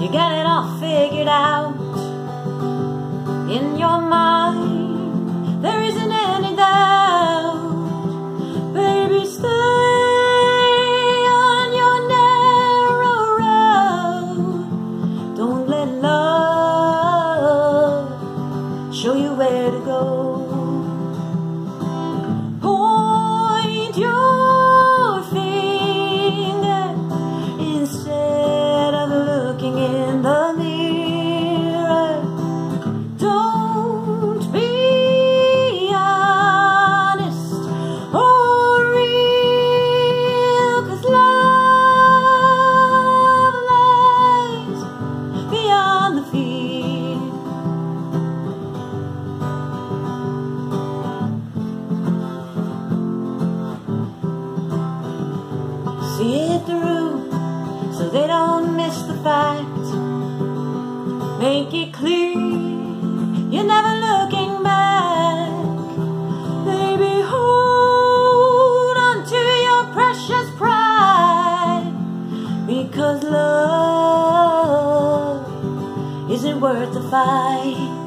You got it all figured out. In your mind, there isn't any doubt. Baby, stay on your narrow road. Don't let love show you where to go. Point your finger instead of looking in the mirror. Don't be honest or real, 'cause love lies beyond the fear. See it through so they don't miss the fact. Make it clear you're never looking back. Baby, hold on to your precious pride, because love isn't worth the fight.